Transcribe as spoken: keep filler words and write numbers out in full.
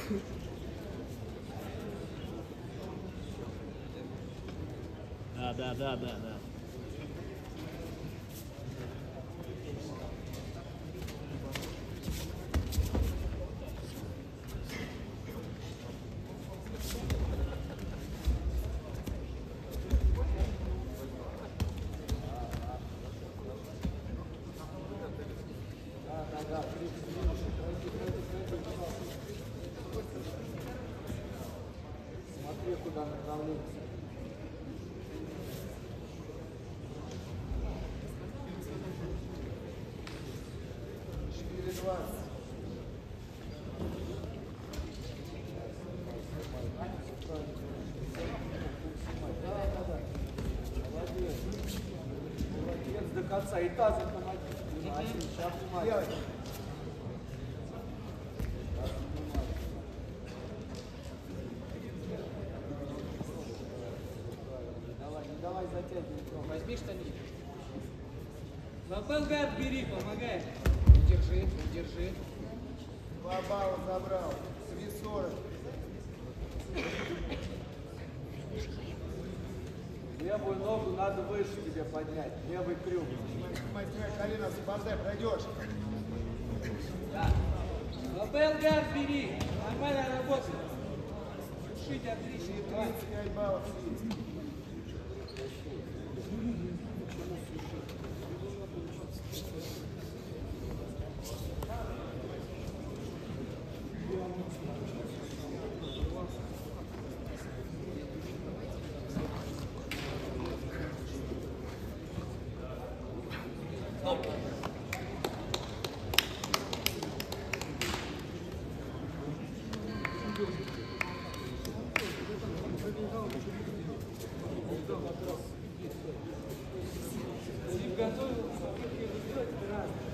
Да, да, да, да, да. Смотри, куда направляется. четыре двадцать. Да, да, да. Молодец. Молодец до конца. И тазом помоги. Сейчас внимание. Давай затягивай. Возьми штанги. Лапелгат бери, помогай. Удержи, удержи. Два балла забрал. три сорок. Левую ногу надо выше тебе поднять. Левый крюк. Мастер, колено освобождай, пройдешь. Да. Лапелгат бери. Нормально работает. Шить отлично. тридцать пять баллов есть. Готовился, как его сделать, раз.